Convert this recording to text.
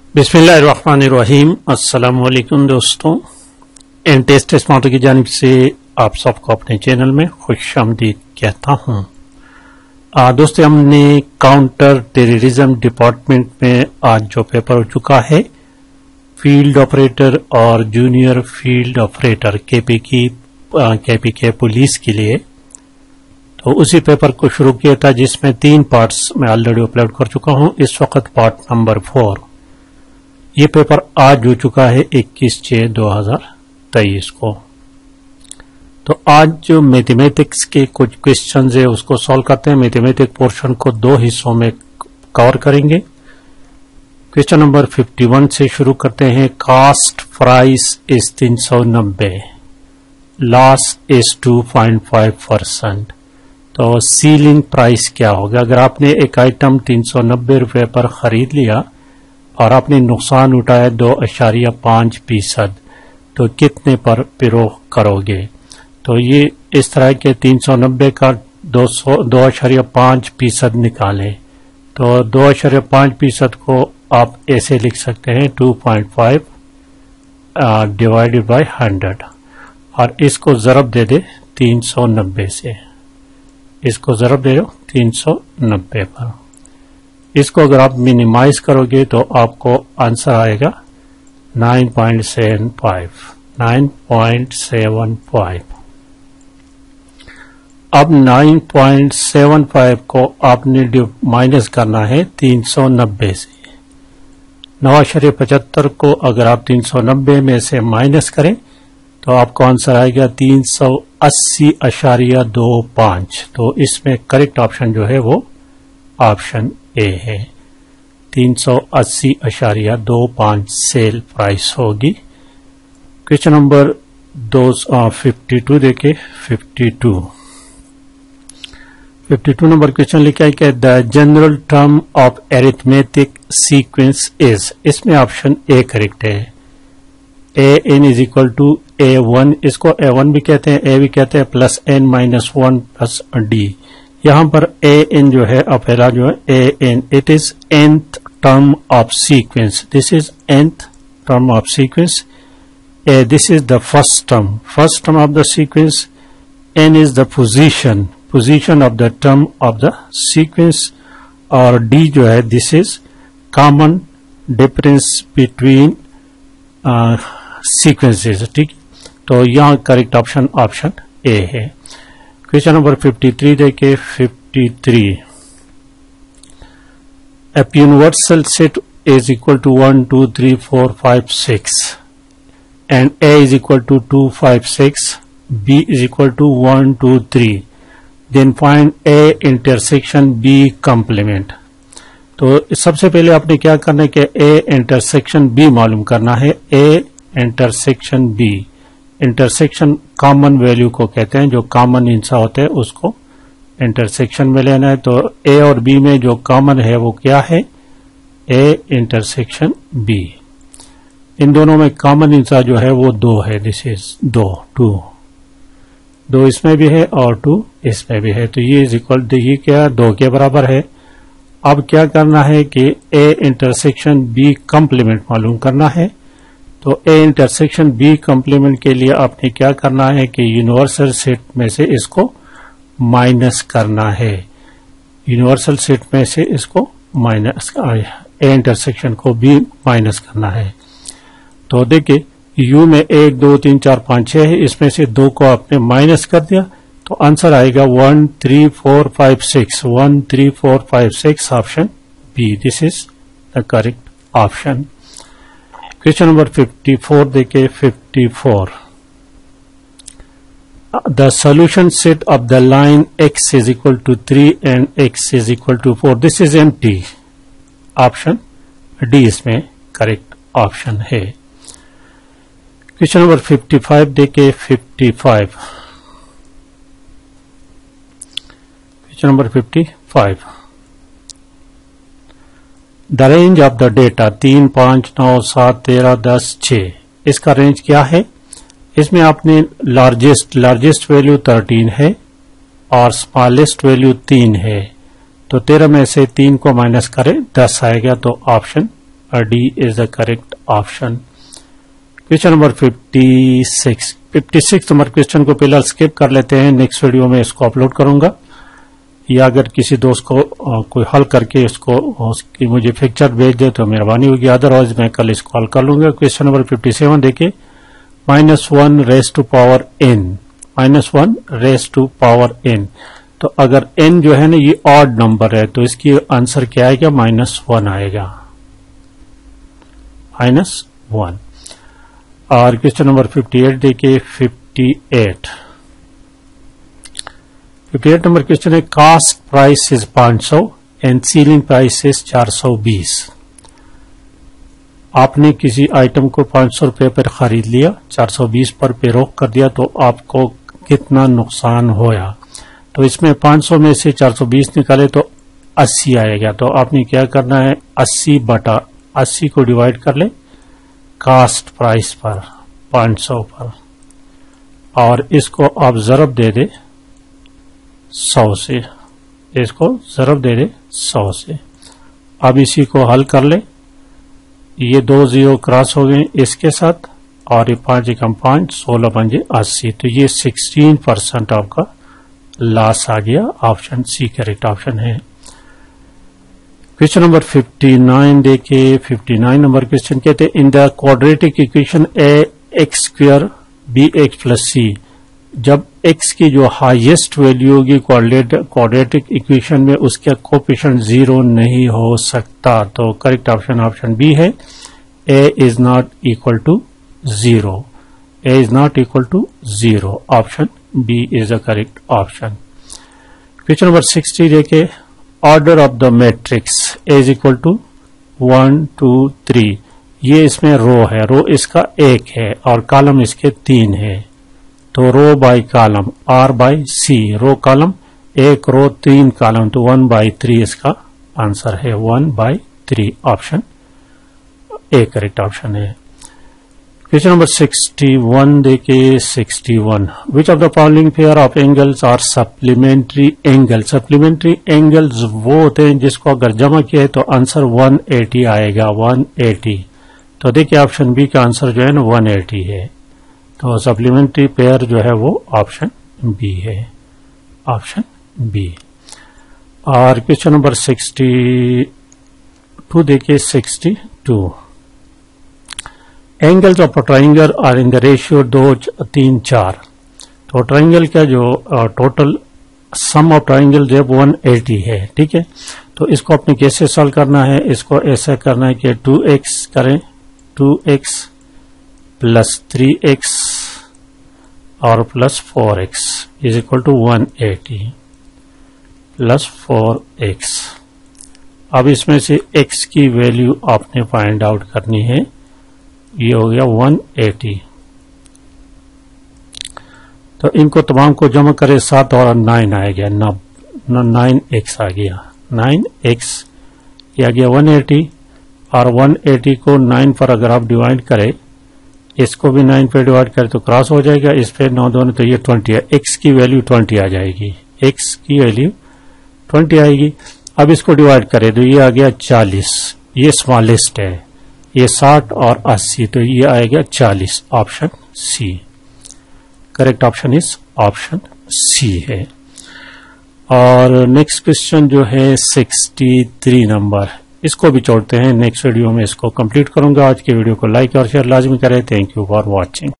बिस्मिल्लाहिर्रहमानिर्रहीम। अस्सलाम वालेकुम दोस्तों, एंड टेस्ट स्मार्ट की जानिब से आप सबको अपने चैनल में खुशामदीद कहता हूँ। दोस्तों, हमने काउंटर टेररिज्म डिपार्टमेंट में आज जो पेपर हो चुका है फील्ड ऑपरेटर और जूनियर फील्ड ऑपरेटर केपी के पुलिस के लिए, तो उसी पेपर को शुरू किया था जिसमें 3 पार्ट्स मैं ऑलरेडी अपलोड कर चुका हूँ। इस वक्त पार्ट नंबर 4 ये पेपर आज हो चुका है 21/6/2023 को। तो आज जो मैथमेटिक्स के कुछ क्वेश्चंस है उसको सॉल्व करते हैं। मैथमेटिक्स पोर्शन को 2 हिस्सों में कवर करेंगे। क्वेश्चन नंबर 51 से शुरू करते हैं। Cost price is 390, loss is 2.5%। तो सीलिंग प्राइस क्या होगा? अगर आपने एक आइटम 390 रुपए पर खरीद लिया और आपने नुकसान उठाया 2.5%, तो कितने पर पिरोग करोगे? तो ये इस तरह के 390 का 2.5% निकालें। तो 2.5% को आप ऐसे लिख सकते हैं 2.5 डिवाइडेड बाय 100, और इसको ज़रब दे दे 390 से। इसको ज़रब दे दो 390 पर। इसको अगर आप मिनिमाइज करोगे तो आपको आंसर आएगा 9.75। अब 9.75 को आपने माइनस करना है 390 से। 9.75 को अगर आप 390 में से माइनस करें तो आपको आंसर आएगा 380.25। तो इसमें करेक्ट ऑप्शन जो है वो ऑप्शन ए है। 380.25 सेल प्राइस होगी। क्वेश्चन नंबर 52 देखे। 52 नंबर क्वेश्चन लिखा है कि the general term of arithmetic sequence is. इसमें ऑप्शन ए करेक्ट है। an is equal to a1, इसको a1 भी कहते हैं, a भी कहते हैं, plus n minus 1 plus d। यहां पर an जो है पहला जो है an, it is nth term of sequence. This is nth term of sequence. This is the first term of the sequence. n is the position of the term of the sequence, और d जो है this is common difference between sequences. ठीक, तो यहां correct option A है। Question number 53 देखे। 53 A universal set is equal to 1 2 3 4 5 6 and A is equal to 2 5 6, B is equal to 1 2 3, then find A intersection B complement। तो सबसे पहले आपने क्या करना है कि A intersection B मालूम करना है। A intersection B, intersection common value को कहते हैं, जो कॉमन हिस्सा होते हैं उसको इंटरसेक्शन में लेना है। तो ए और बी में जो कॉमन है वो क्या है? A intersection B. इन दोनों में कॉमन हिस्सा जो है वो 2 है। दिस इज 2 इसमें भी है और 2 इसमें भी है। तो ये इज इक्वल टू ये क्या 2 के बराबर है। अब क्या करना है कि ए इंटरसेक्शन बी कॉम्प्लीमेंट मालूम करना है। तो ए इंटरसेक्शन बी कॉम्प्लीमेंट के लिए आपने क्या करना है कि यूनिवर्सल सेट में से इसको माइनस करना है। यूनिवर्सल सेट में से इसको माइनस, ए इंटरसेक्शन को बी माइनस करना है। तो देखिए यू में 1 2 3 4 5 6 है, इसमें से 2 को आपने माइनस कर दिया तो आंसर आएगा 1 3 4 5 6। 1 3 4 5 6 option B. This is the correct option. Question number 54 देखे। 54 the solution set of the line x is equal to 3 and x is equal to 4, this is empty. Option D इसमें correct option है। Question number 55 देखे। 55 question number 55 the range of the data 3 5 9 7 13 10 6, इसका range क्या है? इसमें आपने largest value 13 है और स्मॉलेस्ट वैल्यू 3 है। तो 13 में से 3 को माइनस करें 10 आएगा। तो option D is the correct option. Question number 56 number question को फिलहाल स्किप कर लेते हैं, नेक्स्ट वीडियो में इसको अपलोड करूंगा, या अगर किसी दोस्त को कोई हल करके उसकी मुझे पिक्चर भेज दे तो मेहरबानी होगी, अदरवाइज मैं कल इसको हल कर लूंगा। क्वेश्चन नंबर 57 देखिए, -1 raise to power n, -1 raise to power n। तो अगर n जो है ना ये ऑड नंबर है तो इसकी आंसर क्या आएगा, -1 आएगा, -1। और क्वेश्चन नंबर 58 देखिए, 58 नंबर क्वेश्चन है, cost price is 500 and selling price is 420। आपने किसी आइटम को 500 रुपए पर खरीद लिया, 420 पर पे रोक कर दिया, तो आपको कितना नुकसान होया। तो इसमें 500 में से 420 निकाले तो 80 आएगा। तो आपने क्या करना है, 80/80 को डिवाइड कर ले कास्ट प्राइस पर 500 पर, और इसको आप ज़रब दे दे 100 से, इसको ज़रब दे दे 100 से। अब इसी को हल कर ले, ये 2 0 क्रॉस हो गए इसके साथ, और ये 5 एकम 5, 16 पंजे 80। तो ये 16% आपका लॉस आ गया। ऑप्शन सी करेक्ट ऑप्शन है। क्वेश्चन नंबर 59 देखिए, 59 नंबर क्वेश्चन कहते हैं, in the quadratic equation ax² bx + c, जब x की जो हाईएस्ट वैल्यू होगी क्वाड्रेटिक इक्वेशन में उसका कोएफिशिएंट 0 नहीं हो सकता। तो करेक्ट ऑप्शन ऑप्शन बी है, a is not equal to 0, a is not equal to 0। Option B is the correct option. Question number 60 देखे, order of the matrix a is equal to 1 2 3। ये इसमें रो है, रो इसका 1 है और कॉलम इसके 3 है। तो row by column R/C, row column 1 row 3 column, तो 1/3 इसका आंसर है, 1/3। ऑप्शन ए करेक्ट ऑप्शन है। क्वेश्चन नंबर 61 देखिए, 61 which of the following pair of angles are supplementary angle. Supplementary angles वो होते हैं जिसको अगर जमा किया है तो आंसर 180 आएगा, 180। तो देखिए ऑप्शन बी का आंसर जो है ना 180 है। तो सप्लीमेंट्री पेयर जो है वो ऑप्शन बी है, ऑप्शन बी। और क्वेश्चन नंबर 62 देखिए, 62 angles of triangle are in the ratio 2 3 4। तो ट्राइंगल का जो टोटल सम ऑफ ट्राइंगल जो 180 है, ठीक है। तो इसको आपने कैसे सॉल्व करना है, इसको ऐसा करना है कि 2x करें, 2x + 3x और +4x is equal to 180 + 4x। अब इसमें से x की वैल्यू आपने फाइंड आउट करनी है, ये हो गया 180। तो इनको तमाम को जमा करे 7 और 9 आ गया, 9x आ गया, 9x ये आ गया 180। और 180 को 9 पर अगर आप डिवाइड करें, इसको भी 9 पे डिवाइड करें तो क्रॉस हो जाएगा, इस पे 9 2 तो ये 20 है, x की वैल्यू 20 आ जाएगी, x की वैल्यू 20 आएगी। अब इसको डिवाइड करें तो ये आ गया 40, ये स्मॉलेस्ट है, ये 60 और 80, तो ये आएगा 40। Option C correct option is option C है। और नेक्स्ट क्वेश्चन जो है 63 नंबर, इसको भी छोड़ते हैं, नेक्स्ट वीडियो में इसको कंप्लीट करूंगा। आज के वीडियो को लाइक और शेयर लाजमी करें। Thank you for watching.